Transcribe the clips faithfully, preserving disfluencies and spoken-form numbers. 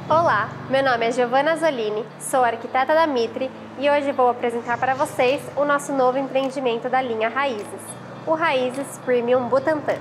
Olá, meu nome é Giovanna Zolini, sou arquiteta da Mitre e hoje vou apresentar para vocês o nosso novo empreendimento da linha Raízes, o Raízes Premium Butantã.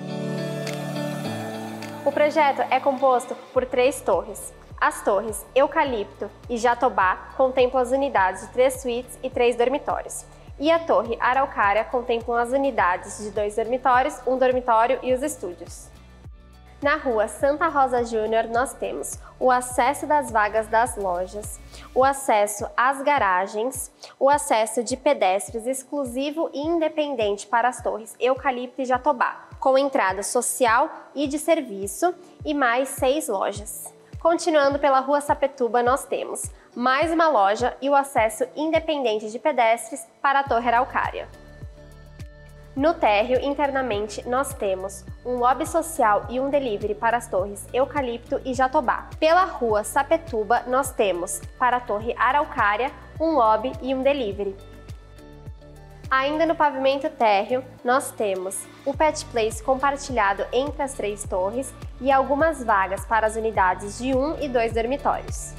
O projeto é composto por três torres. As torres Eucalipto e Jatobá contemplam as unidades de três suítes e três dormitórios. E a torre Araucária contemplam as unidades de dois dormitórios, um dormitório e os estúdios. Na rua Santa Rosa Júnior, nós temos o acesso das vagas das lojas, o acesso às garagens, o acesso de pedestres exclusivo e independente para as torres Eucalipto e Jatobá, com entrada social e de serviço e mais seis lojas. Continuando pela rua Sapituba, nós temos mais uma loja e o acesso independente de pedestres para a torre Araucária. No térreo, internamente, nós temos um lobby social e um delivery para as torres Eucalipto e Jatobá. Pela rua Sapituba, nós temos, para a torre Araucária, um lobby e um delivery. Ainda no pavimento térreo, nós temos o Pet Place compartilhado entre as três torres e algumas vagas para as unidades de um e dois dormitórios.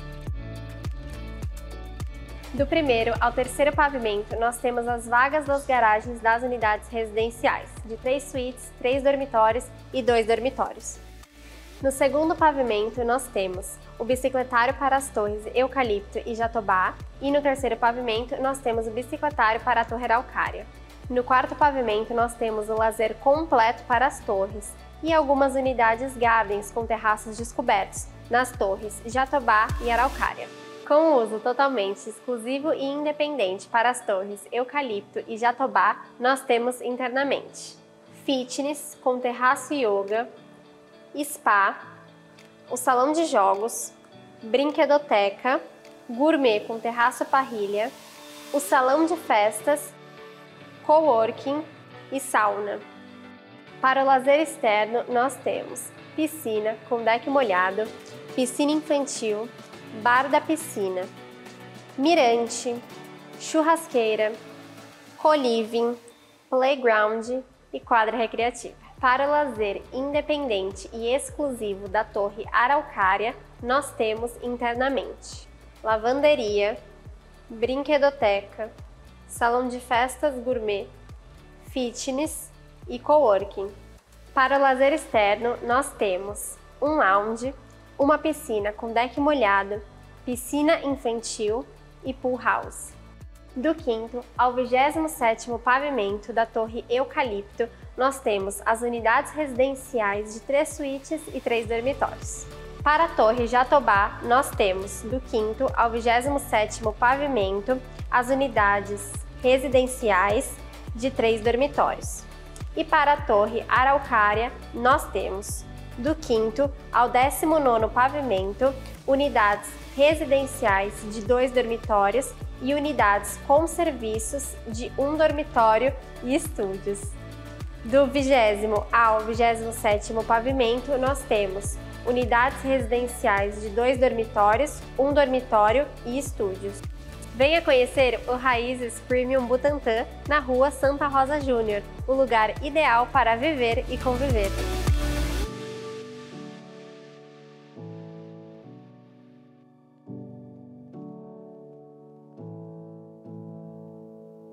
Do primeiro ao terceiro pavimento, nós temos as vagas das garagens das unidades residenciais, de três suítes, três dormitórios e dois dormitórios. No segundo pavimento, nós temos o bicicletário para as torres Eucalipto e Jatobá, e no terceiro pavimento, nós temos o bicicletário para a torre Araucária. No quarto pavimento, nós temos o lazer completo para as torres e algumas unidades gardens com terraços descobertos, nas torres Jatobá e Araucária. Com uso totalmente exclusivo e independente para as torres Eucalipto e Jatobá, nós temos internamente fitness com terraço yoga, spa, o salão de jogos, brinquedoteca, gourmet com terraço parrilha, o salão de festas, coworking e sauna. Para o lazer externo, nós temos piscina com deck molhado, piscina infantil, bar da piscina, mirante, churrasqueira, co-living, playground e quadra recreativa. Para o lazer independente e exclusivo da torre Araucária, nós temos internamente lavanderia, brinquedoteca, salão de festas gourmet, fitness e coworking. Para o lazer externo, nós temos um lounge, uma piscina com deck molhado, piscina infantil e pool house. Do quinto ao vigésimo sétimo pavimento da torre Eucalipto, nós temos as unidades residenciais de três suítes e três dormitórios. Para a torre Jatobá, nós temos, do quinto ao vigésimo sétimo pavimento, as unidades residenciais de três dormitórios. E para a torre Araucária, nós temos, do quinto ao décimo nono pavimento, unidades residenciais de dois dormitórios e unidades com serviços de um dormitório e estúdios. Do vigésimo ao vigésimo sétimo pavimento, nós temos unidades residenciais de dois dormitórios, um dormitório e estúdios. Venha conhecer o Raízes Premium Butantã na rua Santa Rosa Júnior, o lugar ideal para viver e conviver.